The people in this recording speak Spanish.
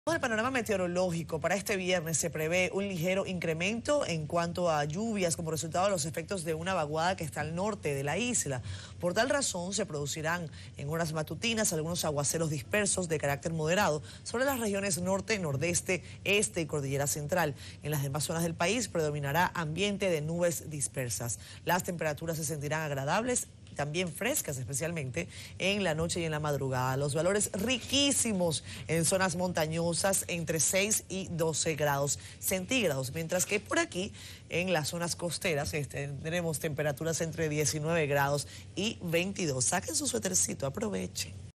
El panorama meteorológico para este viernes se prevé un ligero incremento en cuanto a lluvias como resultado de los efectos de una vaguada que está al norte de la isla. Por tal razón se producirán en horas matutinas algunos aguaceros dispersos de carácter moderado sobre las regiones norte, nordeste, este y cordillera central. En las demás zonas del país predominará ambiente de nubes dispersas. Las temperaturas se sentirán agradables, también frescas, especialmente en la noche y en la madrugada. Los valores riquísimos en zonas montañosas entre 6 y 12 grados centígrados, mientras que por aquí en las zonas costeras tendremos temperaturas entre 19 grados y 22. Saquen su suétercito, aprovechen.